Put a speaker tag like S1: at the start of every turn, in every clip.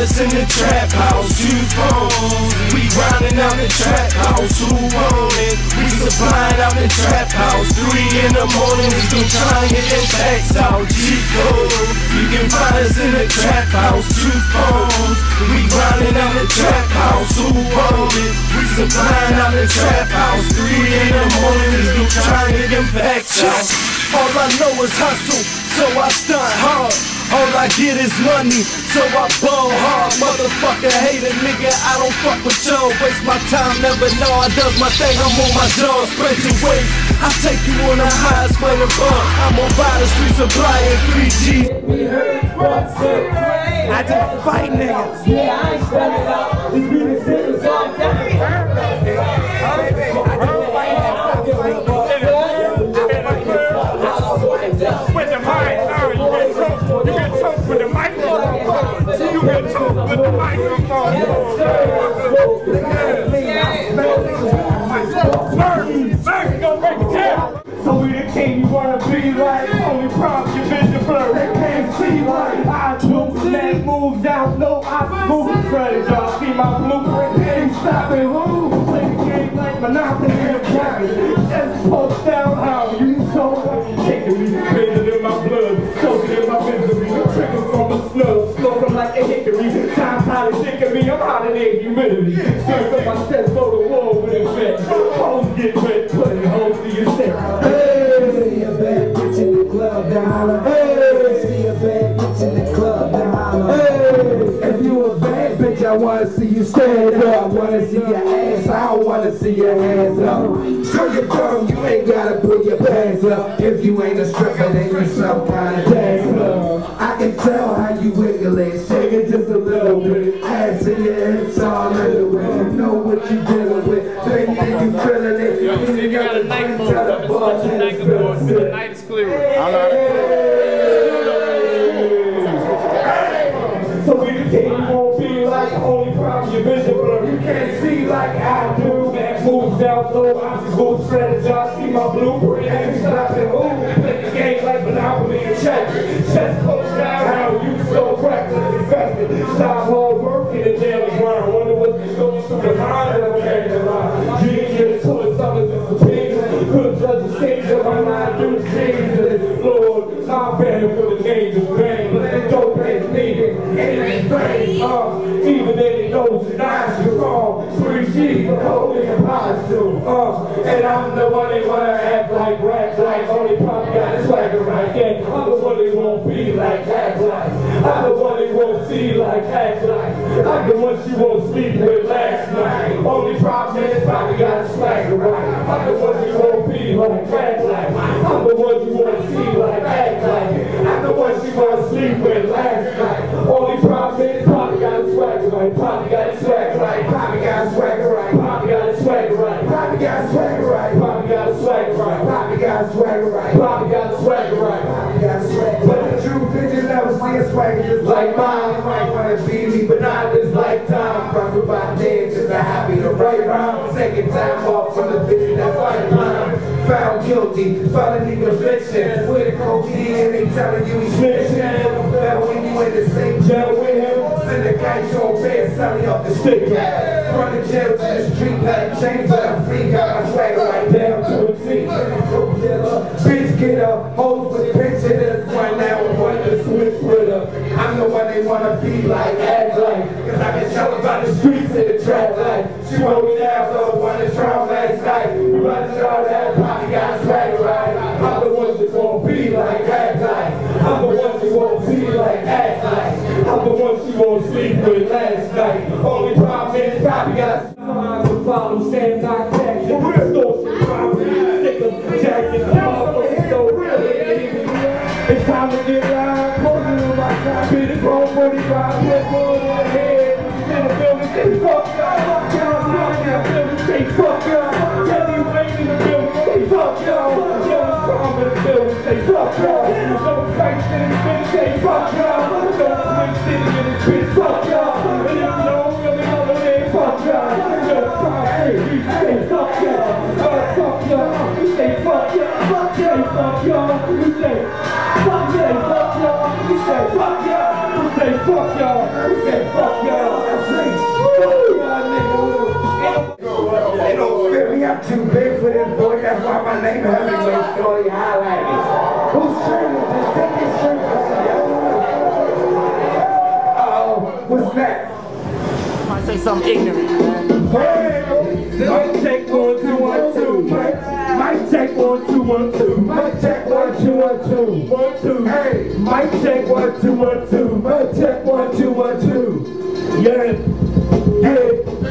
S1: us in the trap house, 2 phones. We grinding out the trap house, who want it? We supplying out the trap house, 3 in the morning. We gon' try and get them packs out, G-Code. You can find us in the trap house, 2 phones. We grinding out the trap house, who want it? We supplying out the trap house, 3 in the morning. We gon' try and get them packs out. All I know is hustle, so I stunt hard. All I get is money, so I ball hard. Motherfucker, hater nigga, I don't fuck with y'all. Waste my time, never know I does my thing, I'm on my jaw. Spread your weight, I take you on the highest way to bar. I'm on by the streets supplying 3G. I just fight niggas.
S2: Yeah, I ain't standing up. These music singers all
S3: with the mic, you get choked with the microphone. You get choked with the microphone. Sir, gonna break the tail. So we the king you wanna be like. Only problem your vision blur. They can't see like I do. Neck moves out, no obstacles. Credit y'all see my blueprint. Ain't stopping who? Play the game like Monopoly and Dragon. Just post down how you so taking me. In my blood, soaking in my misery. Triggers from a snub, slow them like a hickory. Time's how they think of me, I'm hot in their humidity. Serve up my steps, go to war with a vet. Hoes get wet, putting hoes to your step.
S2: Hey, see a bad bitch in the club, then holler. Hey, see a bad bitch in the club, then holler. Hey, if you a bad bitch, I wanna see you stand up. I wanna see your ass, I don't wanna see your hands up. Show your tongue, you ain't gotta put your pants up. If you ain't a stripper, then you some kind of dancer. I can tell how you wiggle it, shake it just a little bit. Ass in your hips all underwear. You know what you dealing with. Baby, you feeling it.
S4: Yo, see if you got a night mode. I'm just watching night mode. The night is clear.
S3: So we the king, you won't be like only problem your vision blur. You can't see like I do. That moves out low, obstacles, strategize, see my blueprint. Ain't stopping, ooh, play the game like Monopoly and checkers. Chest close down, how you so practice invested. Stop hard work in the daily grind. Wonder what's going through the mind of the line. Genius, full of summers and opinions. Could judge the stage of my mind, do Jesus, Lord. I'm better for the name of pain. Let go, pain, needed. Ain't vain, even they knows that I'm strong. 3G, the holy apostle, and I'm the one they wanna act like, rap like, only pop got a swagger right, yeah. I'm the one they won't be like, act like. I'm the one they won't see like, act like. I'm the one she won't sleep with last night. Only problem is probably got a swagger right. I'm the one you won't be like, act like. I'm the one you won't see like, act like. I'm the one she won't sleep with last night. Only problem is probably got a swagger right. Probably got a swagger right. Probably got a swagger right. Probably got a swagger right. Probably got a swagger right. Probably got a swagger right. Probably got a swagger right. Probably got a swagger right. Probably got a swagger. But the truth is you never see a swagger just like mine. You might wanna be me, but not this lifetime. Profit by day, just a happy to right round. Second time off from the bitch that fight line. Found guilty, felony conviction. With a codeine, they telling you he's snitching. That when you in the same jail with him, send the guy to a bed, selling up the stick. From the jail to the street, like change, but I'm free. Got my swagger right down to a T. Bitch, get up, hoes with pictures. Right now, we want to switch with her. I'm the one they wanna be like, act like. Cause I can tell about the streets and the trap life. She wrote me down, though, wanna try last night. We run it all that, probably got swagger right. I'm the ones that won't be like, act like. I'm the ones that won't be like, act like. I'm the ones she won't sleep with last night. Only problem is probably got signs to follow, stand not tax. For real, don't probably stick a jacket, motherfucker, so really. It's time to get loud, closing on my side, be the grown 45, let's go on ahead. In the building, say fuck y'all, fuck y'all, say fuck y'all. Kelly Wayne in the building, say fuck y'all. Young Tom in the building, say fuck y'all. No fights in the building, say fuck y'all. No swing city in the bitch, fuck y'all. And if you don't really know the name, fuck y'all. Young Tom, hey, you say fuck y'all. Fuck y'all, you say fuck y'all. Fuck y'all, you say fuck y'all. You say fuck y'all, you say fuck y'all. say fuck y'all. We say fuck y'all.
S2: They don't feel me, I'm too big for this boy. That's why my name has been so shorty highlighted. Who's training? Just take this shirt for uh-oh, what's next?
S5: Might say something ignorant, man.
S3: Mic check 1 2 1 2. Mic check 1 2 1 2.
S2: Mic check 1 2 1 2.
S3: 1 2.
S2: Hey,
S3: Mic check 1 2 1 2.
S2: mic check 1 2 1 2.
S3: Yeah.
S2: Hey,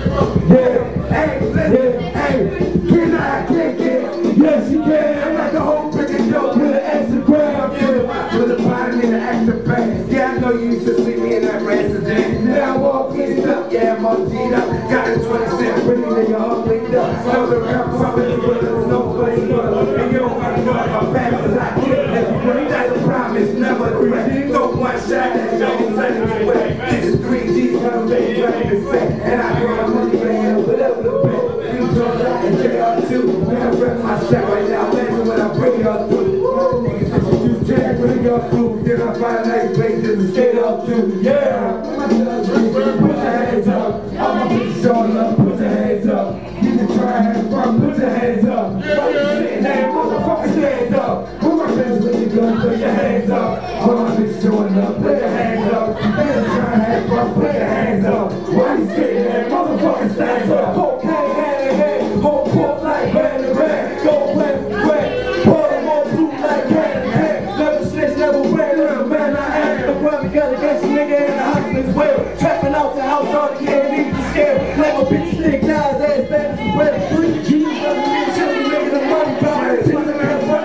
S2: hey, can I kick it?
S3: Yes, you can.
S2: I'm like the whole freaking dope with an extra gram. With a bottom and an extra fast. Yeah, I know you used to see me in that resident. Now I walk in up, yeah, I'm all G'd up. Got a 20-cent pretty nigga all cleaned up. Know the rap pumping with a snowflake. And you don't wanna know if my past is I kill. That's a promise, never a threat. Throw one shot at you, don't let me wet. This is 3G's, come baby, running the set. And I throw my money man, whatever the bet. You draw that and JR2. Man, I rep my shot right now. Imagine when I bring y'all through. Niggas that you do tag, bring y'all through. Then I find nice places to skate up to. Yeah. Put your hands up. All my bitches showing up. Put your hands up. You can try and have fun. Put your hands up. Why you sitting there? Motherfucker, stand up. Put my bitches with your gun. Put your hands up. All my bitches showing up. Put your hands up. You can try and have fun. Put your hands up. Why you sitting there? Motherfucker, stand up. Cocaine hand in hand. Whole court like hand in hand. Go play for play. Pour them all blue like hand in hand. Never snitch, never wear them. Man, I am the brother. Got against a nigga in the husband's will. Trapping out the house, all the can't even scale. Like my bitch stick guys, ass bad as a bread. 3G's, nothing in children, making the money power. Running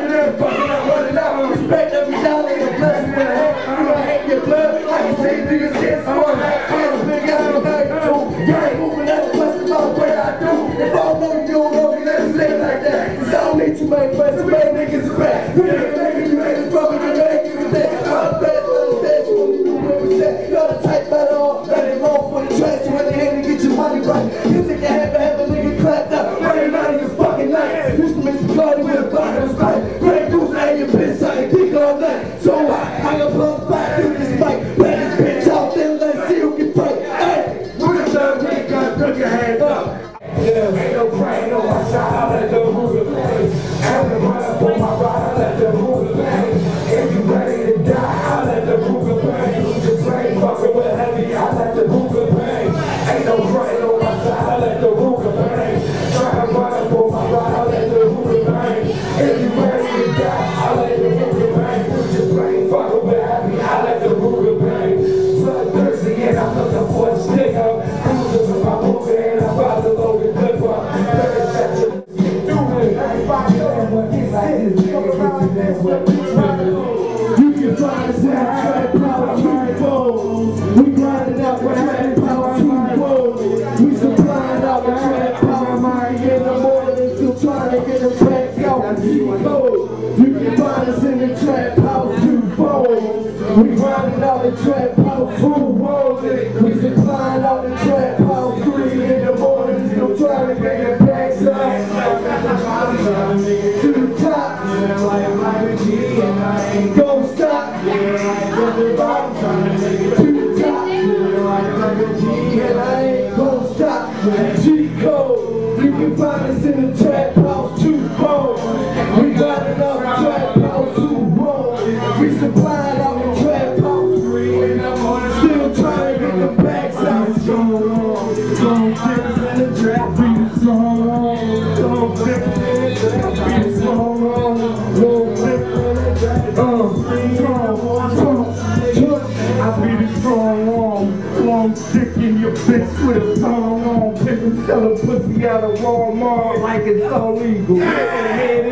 S2: out. Respect every dollar in a blessing in the head. You don't hate your blood. I can say niggas get someone. Hands big out of the too. You ain't moving out of question about what I do. If I don't know you don't know me, let me say it like that. Cause I don't need you make friends. You make niggas a back. You ain't a brother, you ain't even there. I'm the best, understand you when you do what we say. You're the type better off, let it roll for the trash. You ain't here to get your money right. You think I have a nigga clapped up, running out of your fucking life. Used to make the party with a bottom spike. Great goose, I ain't your bitch, I ain't dick all night. So I got plug back through this mic. Let this bitch out there, let's see who can fight. Hey, with a third ring gun, put your hands up. Yeah, ain't no crying, no one shot, I let the Ruger play. And the runner for my ride, I let the Ruger play. If you ready to die, I let the Ruger play. Just play fucking with heavy, I let the Ruger play. Ain't no crying, no one shot, I let the Ruger play. Try to run up for my ride, I let the Ruger play. If you ready to die, I let the Ruger play. Just play fucking with heavy, I let the Ruger play. Bloodthirsty and I'm looking for a sticker. Cruising with my Ruger and I'm about to load the clip up. You can find us at Trap Power 2 Fold. We grinding out with Trap Power 2 Fold. We supplying out with Trap Power in the morning, still trying to get them back out of G-Code. You can find us in the Trap Power 2 Fold. We grinding out the Trap Power 2 Fold. We supplying out the Trap Power 3 in the morning, still trying to get them back out. To the top, don't stop. To the top, and I ain't gonna stop. G-Code, you can find us in the Trap House 2 Fold. We got enough Trap House 2 Fold. We supplying out the Trap House 3 in the morning, still trying to get the backs out. Strong dippers in the trap, beat it strong. Strong dippers in the trap, beat it strong. Long dippers in the trap, strong. I beat it strong. Long dick in your bitch with a tongue on. Pick and sell a pussy out of Walmart like it's illegal.